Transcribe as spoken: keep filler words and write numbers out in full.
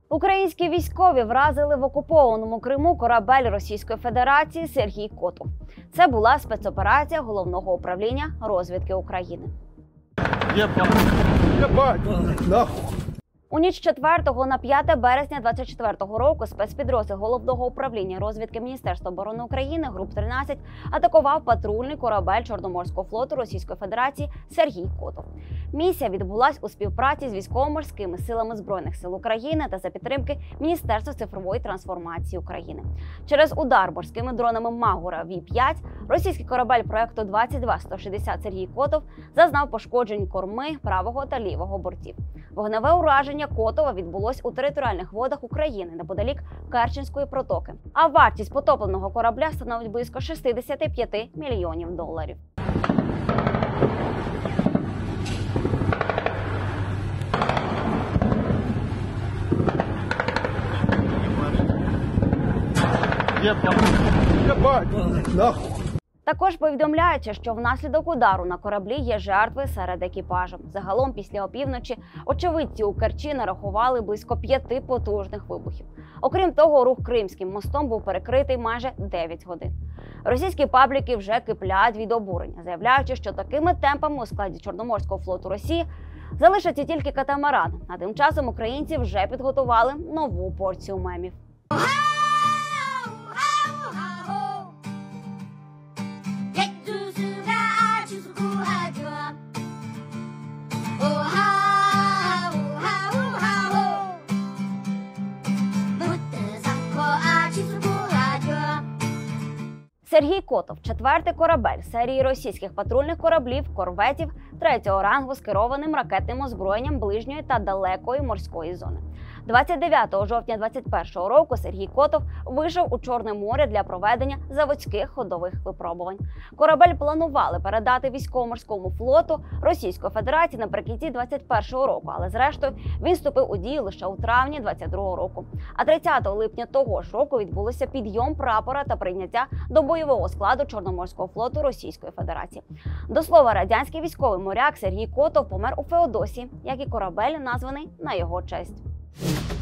Українські військові вразили в окупованому Криму корабель Російської Федерації «Сергій Котов». Це була спецоперація Головного управління розвідки України. Єбать! Єбать! Нахуй! У ніч з четвертого на п'яте березня двадцять четвертого року спецпідрозділ Головного управління розвідки Міністерства оборони України груп тринадцять атакував патрульний корабель Чорноморського флоту Російської Федерації «Сергій Котов». Місія відбулась у співпраці з військово-морськими силами Збройних сил України та за підтримки Міністерства цифрової трансформації України. Через удар морськими дронами Магура Ві п'ять російський корабель проекту двадцять два сто шістдесят «Сергій Котов» зазнав пошкоджень корми, правого та лівого бортів. Вогневе ураження Котова відбулось у територіальних водах України неподалік Керченської протоки. А вартість потопленого корабля становить близько шістдесят п'ять мільйонів доларів. Єбать! Єбать! Нахуй! Також повідомляється, що внаслідок удару на кораблі є жертви серед екіпажу. Загалом після опівночі очевидці у Керчі нарахували близько п'яти потужних вибухів. Окрім того, рух Кримським мостом був перекритий майже дев'ять годин. Російські пабліки вже киплять від обурення, заявляючи, що такими темпами у складі Чорноморського флоту Росії залишаться тільки катамарани. А тим часом українці вже підготували нову порцію мемів. «Сергій Котов» – четвертий корабель серії російських патрульних кораблів корветів третього рангу з керованим ракетним озброєнням ближньої та далекої морської зони. двадцять дев'ятого жовтня двадцять першого року Сергій Котов вийшов у Чорне море для проведення заводських ходових випробувань. Корабель планували передати військово-морському флоту Російської Федерації наприкінці двадцять першого року, але зрештою він вступив у дію лише у травні двадцять другого року. А тридцятого липня того ж року відбулося підйом прапора та прийняття до бойового складу Чорноморського флоту Російської Федерації. До слова, радянський військовий моряк Сергій Котов помер у Феодосії, як і корабель, названий на його честь.